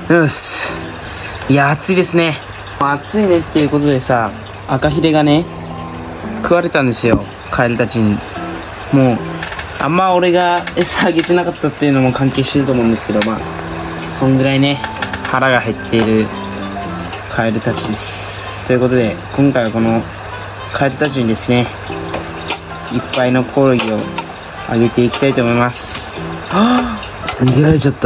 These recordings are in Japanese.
よし。いや、暑いですね。暑いねっていうことでさ、赤ヒレがね、食われたんですよ、カエルたちに。もう、あんま俺が餌あげてなかったっていうのも関係してると思うんですけど、まあ、そんぐらいね、腹が減っているカエルたちです。ということで、今回はこのカエルたちにですね、いっぱいのコオロギをあげていきたいと思います。はぁ、逃げられちゃった。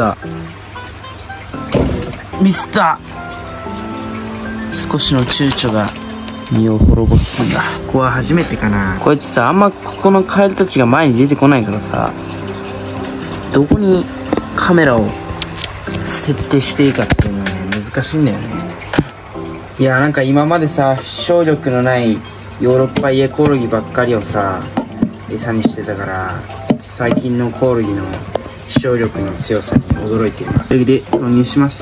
ミスった。少しの躊躇が身を滅ぼすんだ。ここは初めてかな。こいつさ、あんまここのカエルたちが前に出てこないからさ、どこにカメラを設定していいかっていうのはね、難しいんだよね。いや、なんか今までさ、飛翔力のないヨーロッパイエコオロギばっかりをさ、餌にしてたから、最近のコオロギの飛翔力の強さに驚いています。それで投入します。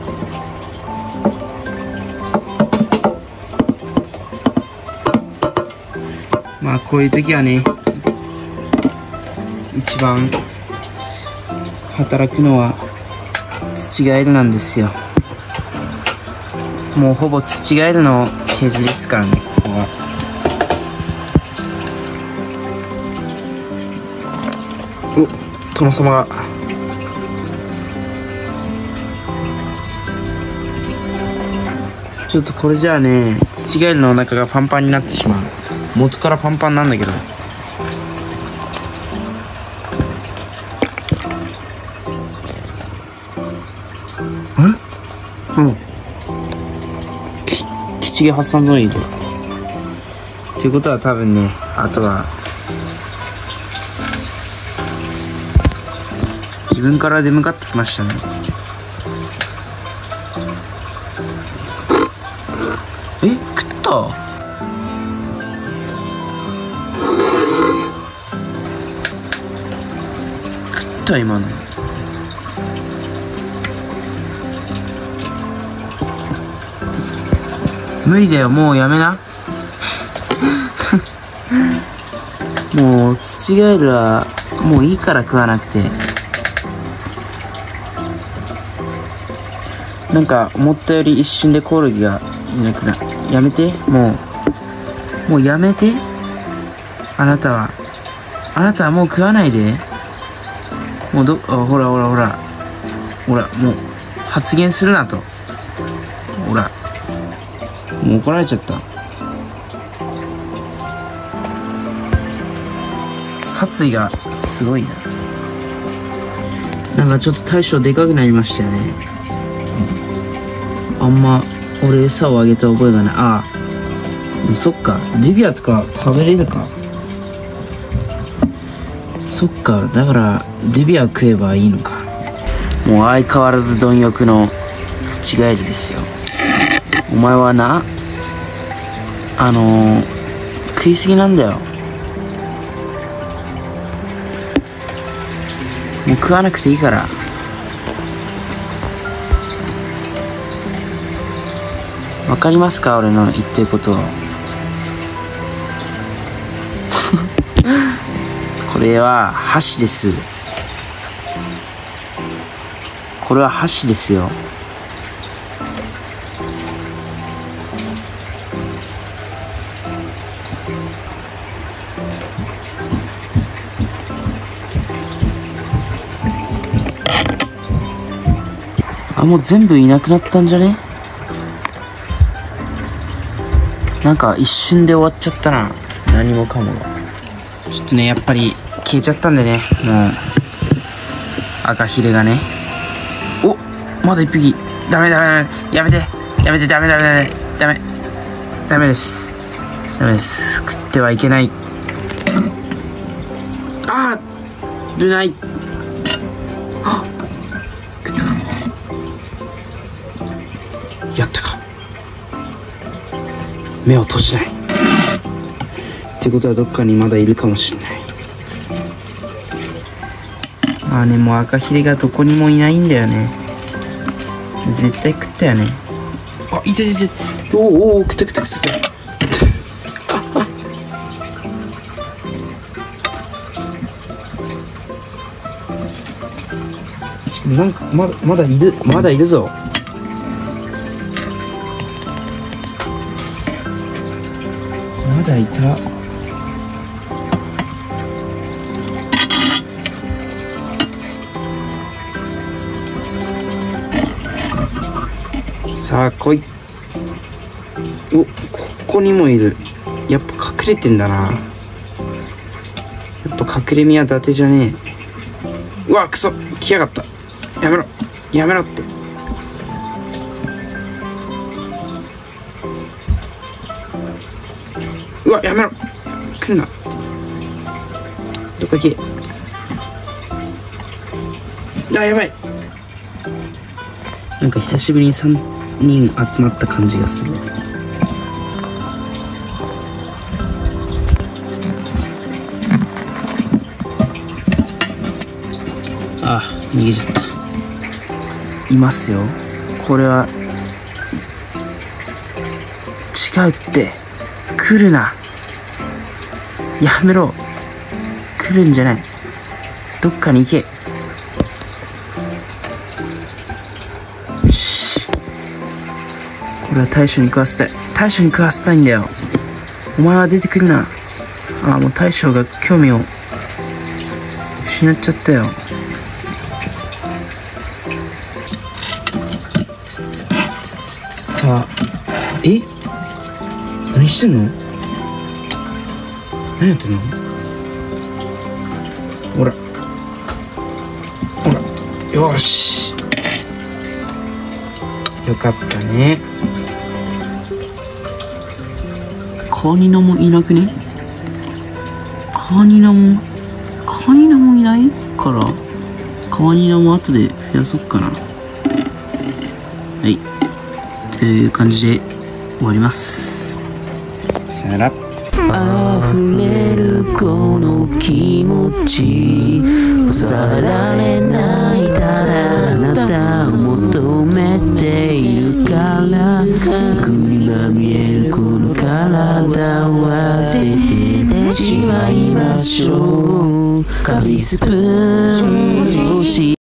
まあこういう時はね、一番働くのはツチガエルなんですよ。もうほぼツチガエルのケージですからね、ここは。お、殿様が。ちょっとこれじゃあね、ツチガエルのお腹がパンパンになってしまう。元からパンパンなんだけど。あれ？うん。基地毛発散ゾーンいる。っていうことは多分ね、あとは自分から出向かってきましたね。え、食った？今の無理だよ、もうやめな。もうツチガエルはもういいから食わなくて。なんか思ったより一瞬でコオロギがいなくなる。やめて、もうやめて。あなたはもう食わないで。もうほら、もう発言するなと。ほら、もう怒られちゃった。殺意がすごいな。なんかちょっと大将でかくなりましたよね。あんま俺餌をあげた覚えがない。ああ、そっか、ジビアとか食べれるか。そっか、だからジビア食えばいいのか。もう相変わらず貪欲のツチガエルですよ。お前はな、食いすぎなんだよ。もう食わなくていいから。わかりますか、俺の言ってることを。これは箸です。これは箸ですよ。あ、もう全部いなくなったんじゃね？なんか一瞬で終わっちゃったな。何もかもが。ちょっとね、やっぱり消えちゃったんでね、もう赤ヒレがね。お、まだ一匹。ダメ、やめて、ダメです。食ってはいけない。あー、危ない。あ、食ったか。やったか。目を閉じないってことはどっかにまだいるかもしれない。まあね、もう赤ヒレがどこにもいないんだよね。絶対食ったよね。あ、いた。おお、食った。 なんかまだいるぞ。まだいた。さあ来い。お、ここにもいる。やっぱ隠れてんだな。やっぱ隠れ身は伊達じゃねえ。うわ、クソ来やがった。やめろって。うわ、やめろ、来んな。どっか行け。あ、やばい。なんか久しぶりに3人集まった感じがする。あ、逃げちゃった。いますよ。これは違うって。来るな。やめろ。来るんじゃない。どっかに行け。よし。これは大将に食わせたい。大将に食わせたいんだよ。お前は出てくるな。ああ、もう大将が興味を失っちゃったよ。さあ、何してんの？何やってんの？ほら、よーし、よかったね。カニナもいなくね？カニナもいないから、カニナも後で増やそっかな。はい、という感じで終わります。さよなら。溢れるこの気持ち、抑えられない、ただあなたを求めているから、僕には見えるこの体は捨ててしまいましょう。紙スプーン